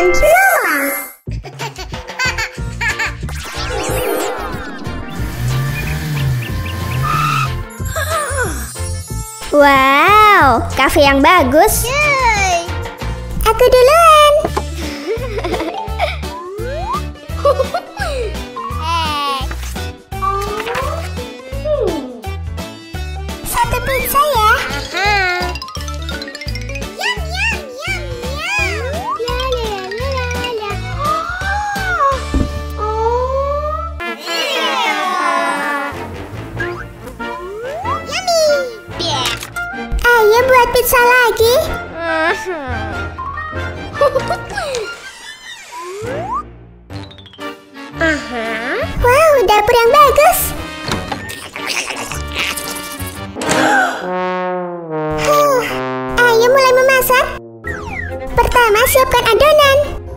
kiloan. Wow, kafe yang bagus. Yeay. Aku duluan. Satu pizza ya. Yum, yum, yum, yum. La, la, la, la, la. Yummy. Ayo buat pizza lagi. Wow, dapur yang bagus. Ayo mulai memasak. Pertama, siapkan adonan.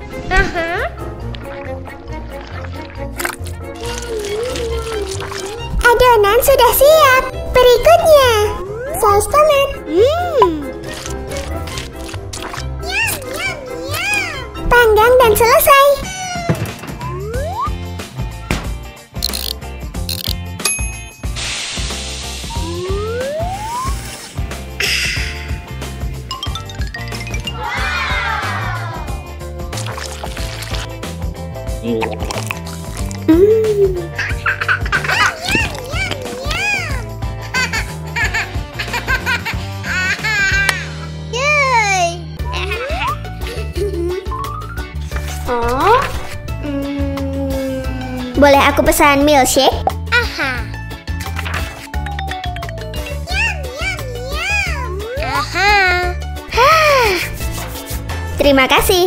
Adonan sudah siap. Berikutnya, saus tomat. Panggang dan selesai. Boleh aku pesan milkshake? Terima kasih.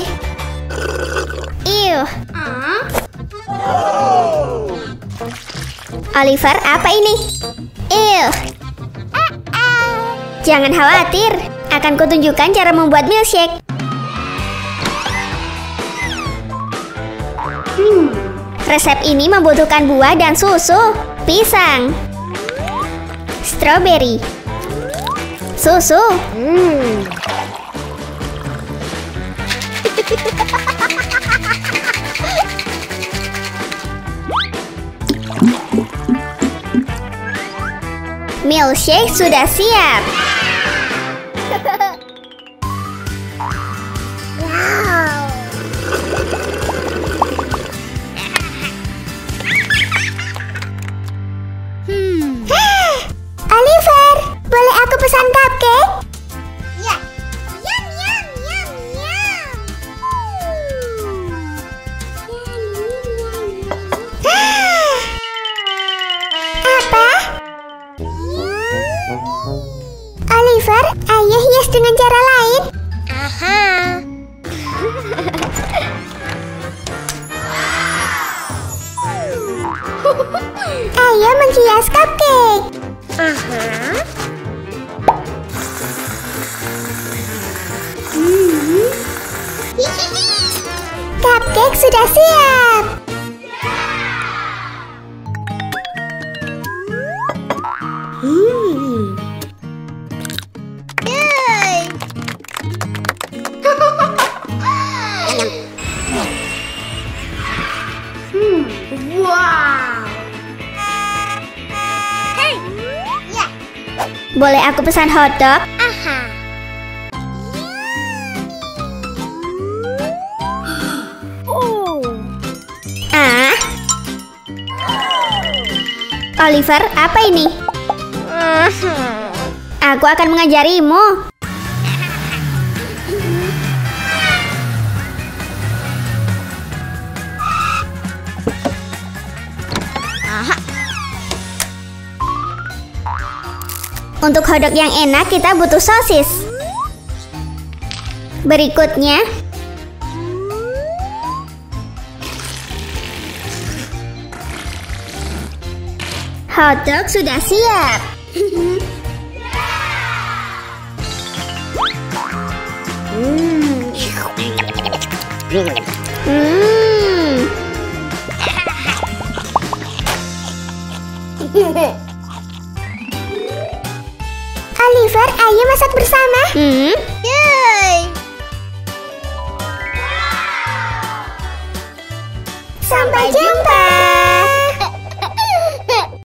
Oliver, apa ini? Jangan khawatir, akan kutunjukkan cara membuat milkshake. Resep ini membutuhkan buah dan susu, pisang, stroberi, susu, milkshake sudah siap. Oliver, boleh aku pesan cupcake? Ya. Yum, yum, yum, yum. Apa? Oliver, ayo hias dengan cara lain. Ayo menghias cupcake. Cupcake sudah siap. Yeay. Wow. Hey. Ya. Boleh aku pesan hotdog? Oliver, apa ini? Aku akan mengajarimu. Untuk hotdog yang enak, kita butuh sosis. Berikutnya, hotdog sudah siap. Oliver, ayo masak bersama. Yeay. Sampai jumpa.